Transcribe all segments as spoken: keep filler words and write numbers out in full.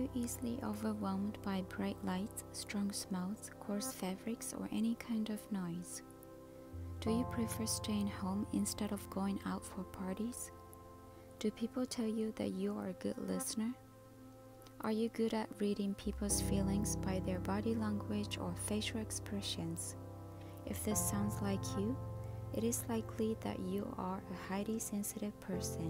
you easily overwhelmed by bright lights, strong smells, coarse fabrics, or any kind of noise? Do you prefer staying home instead of going out for parties? Do people tell you that you are a good listener? Are you good at reading people's feelings by their body language or facial expressions? If this sounds like you, it is likely that you are a highly sensitive person.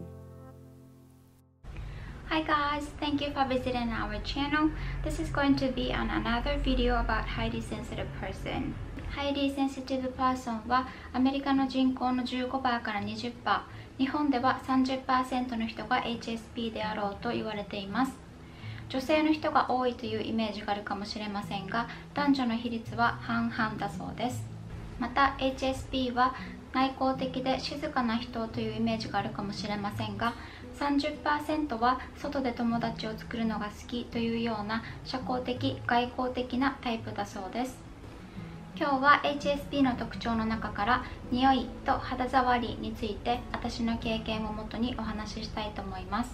Hi guys, thank you for visiting our channel. This is going to be on another video about highly sensitive person. Highly sensitive person はアメリカの人口の じゅうごパーセント から にじゅっパーセント、日本では さんじゅっパーセント の人が エイチエスピー であろうと言われています。女性の人が多いというイメージがあるかもしれませんが、男女の比率は半々だそうです。また エイチエスピー は内向的で静かな人というイメージがあるかもしれませんが、さんじゅっパーセント は外で友達を作るのが好きというような社交的・外交的なタイプだそうです。今日は エイチエスピー の特徴の中から匂いと肌触りについて私の経験をもとにお話ししたいと思います。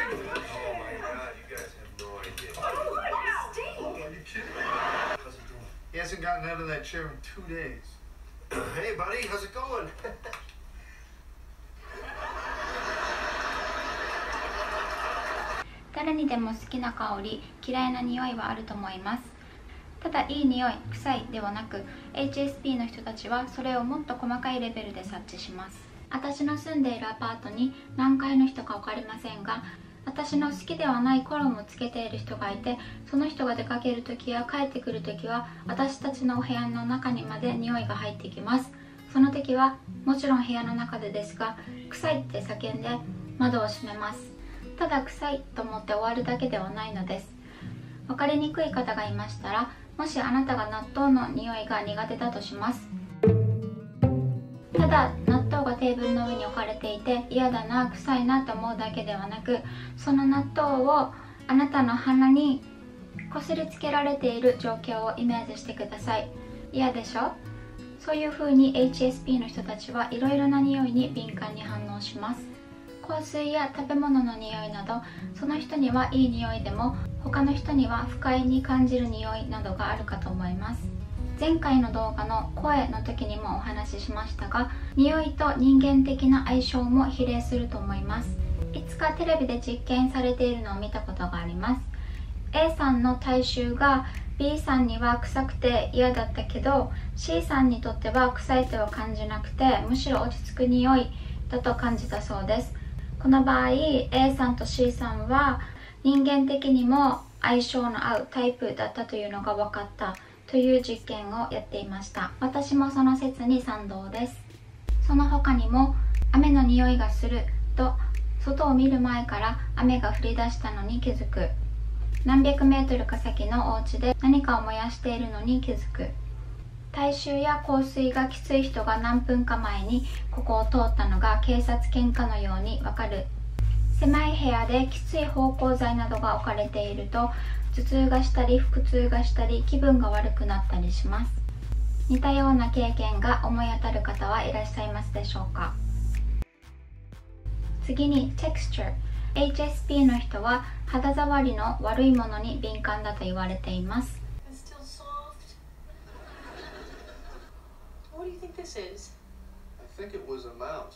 He hasn't gotten out of that chair in two days. Hey, buddy, how's it going? 誰にでも好きな香り、嫌いな匂いはあると思います。ただ、いい匂い、臭いではなく、エイチエスピー の人たちはそれをもっと細かいレベルで察知します。私の住んでいるアパートに何階の人か分かりませんが、私の好きではないコロンをつけている人がいて、その人が出かけるときや帰ってくるときは私たちのお部屋の中にまで匂いが入ってきます。その時はもちろん部屋の中でですが、臭いって叫んで窓を閉めます。ただ臭いと思って終わるだけではないのです。分かりにくい方がいましたら、もしあなたが納豆の匂いが苦手だとします。ただ納豆がテーブルの上に置かれていて嫌だな、臭いなと思うだけではなく、その納豆をあなたの鼻にこすりつけられている状況をイメージしてください。嫌でしょ？そういう風に エイチエスピー の人たちはいろいろな匂いに敏感に反応します。香水や食べ物の匂いなど、その人にはいい匂いでも他の人には不快に感じる匂いなどがあるかと思います。前回の動画の声の時にもお話ししましたが、匂いと人間的な相性も比例すると思います。いつかテレビで実験されているのを見たことがあります。 A さんの体臭が B さんには臭くて嫌だったけど C さんにとっては臭いとは感じなくて、むしろ落ち着く匂いだと感じたそうです。この場合 A さんと C さんは人間的にも相性の合うタイプだったというのが分かったという実験をやっていました。私もその説に賛同です。その他にも雨の匂いがすると外を見る前から雨が降り出したのに気づく。何百メートルか先のお家で何かを燃やしているのに気づく。体臭や香水がきつい人が何分か前にここを通ったのが警察犬かのようにわかる。狭い部屋できつい芳香剤などが置かれていると頭痛がしたり腹痛がしたり気分が悪くなったりします。似たような経験が思い当たる方はいらっしゃいますでしょうか。次に texture。 エイチエスピー の人は肌触りの悪いものに敏感だと言われています。 What do you think this is? I think it was a mouse.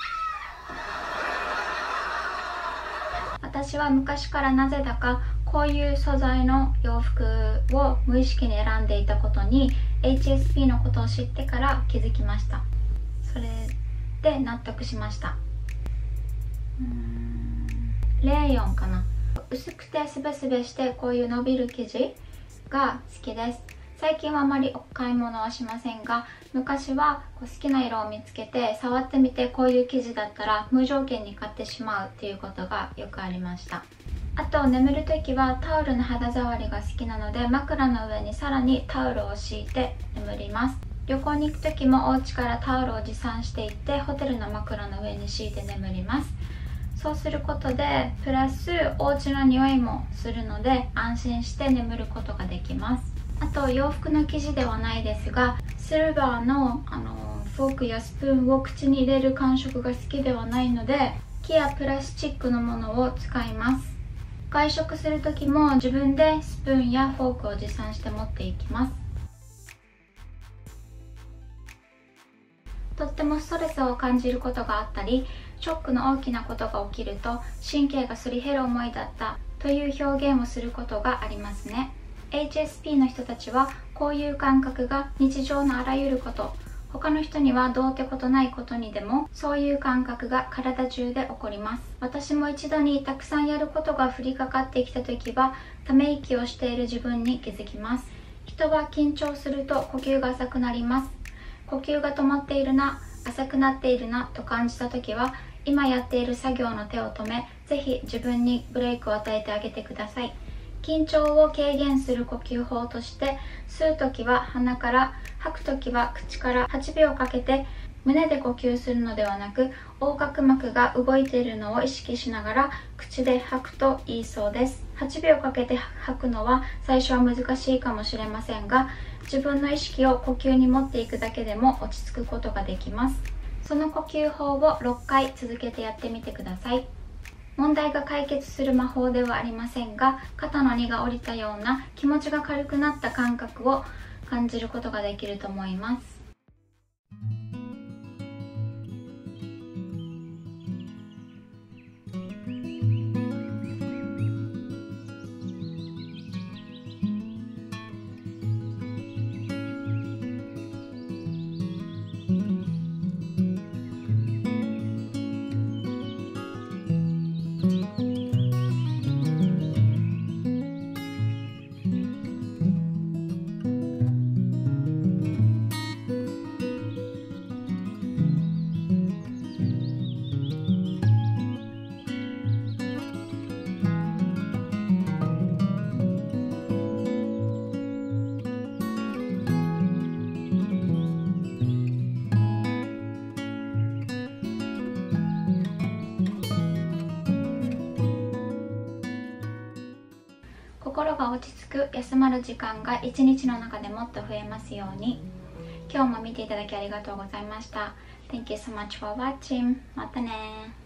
私は昔からなぜだかこういう素材の洋服を無意識に選んでいたことに エイチエスピー のことを知ってから気づきました。それで納得しました。うーんレーヨンかな。薄くてスベスベしてこういう伸びる生地が好きです。最近はあまりお買い物はしませんが、昔はこう好きな色を見つけて触ってみてこういう生地だったら無条件に買ってしまうっていうことがよくありました。あと眠るときはタオルの肌触りが好きなので枕の上にさらにタオルを敷いて眠ります。旅行に行くときもお家からタオルを持参していってホテルの枕の上に敷いて眠ります。そうすることでプラスお家の匂いもするので安心して眠ることができます。あと洋服の生地ではないですが、シルバーの、あのフォークやスプーンを口に入れる感触が好きではないので木やプラスチックのものを使います。 外食する時も自分でスプーンやフォークを持参して持っていきます。とってもストレスを感じることがあったり、ショックの大きなことが起きると神経がすり減る思いだったという表現をすることがありますね。 エイチエスピー の人たちはこういう感覚が日常のあらゆること、他の人にはどうってことないことにでもそういう感覚が体中で起こります。私も一度にたくさんやることが降りかかってきた時はため息をしている自分に気づきます。人は緊張すると呼吸が浅くなります。呼吸が止まっているな、浅くなっているなと感じた時は今やっている作業の手を止め、ぜひ自分にブレイクを与えてあげてください。緊張を軽減する呼吸法として、吸う時は鼻から、吐く時は口からはちびょうかけて胸で呼吸するのではなく、横隔膜が動いているのを意識しながら口で吐くといいそうです。はちびょうかけて吐くのは最初は難しいかもしれませんが、自分の意識を呼吸に持っていくだけでも落ち着くことができます。その呼吸法をろっかい続けてやってみてください。問題が解決する魔法ではありませんが、肩の荷が下りたような気持ちが軽くなった感覚を感じることができると思います。心が落ち着く休まる時間が一日の中でもっと増えますように。今日も見ていただきありがとうございました。Thank you so much for watching. またね。